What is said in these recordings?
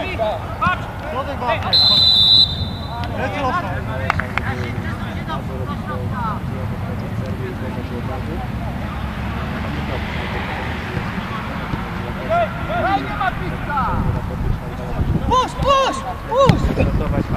Push, push, push!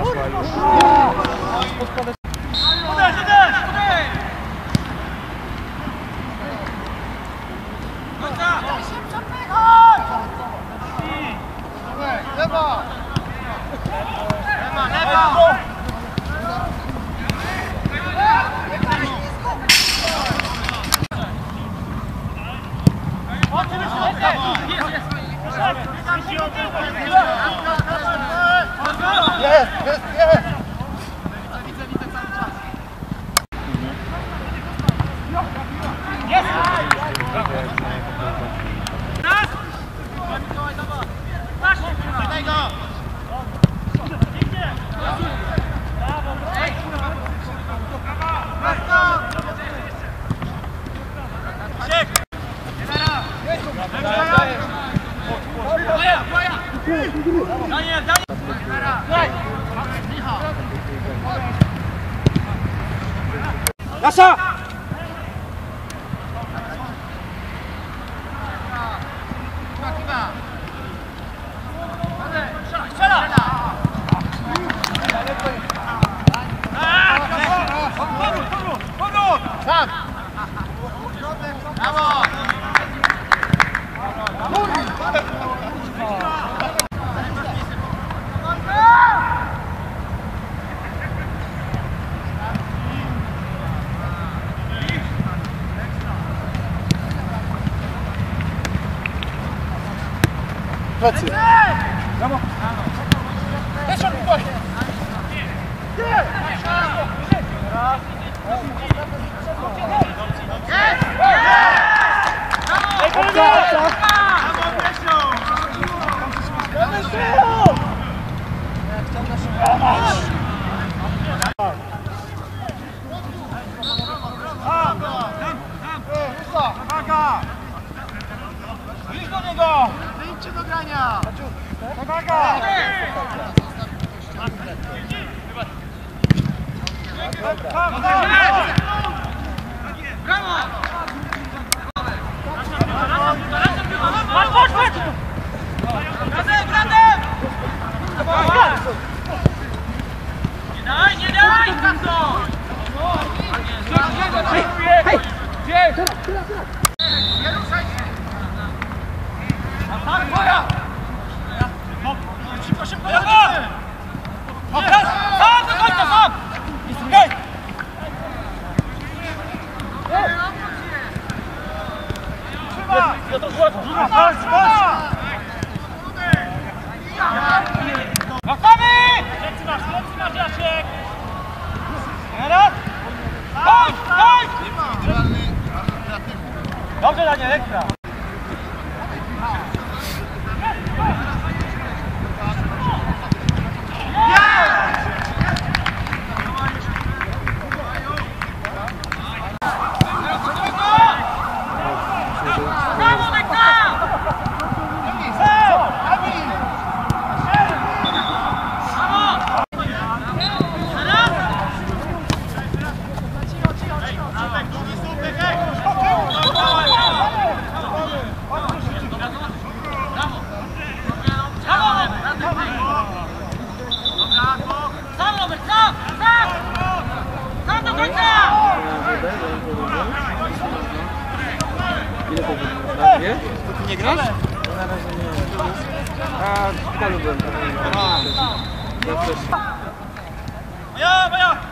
Nasza! Plecy. Brawo. Też on tutaj. Idź do niego! Wyjdźcie do grania! Uwaga! Brawo! Patrz, patrz! Razem! Nie daj! Hej! Gdzie? Nie ruszaj się! Tak, moja! Szybko, szybko! Sam do końca, sam! Hej! Wracamy! Lepszy masz, Jasiek! Teraz! Chodź! Dobrze, Daniel, ekstra! Nie? To ty nie grasz? Na razie nie. A w polu byłem. Ja też. Moja!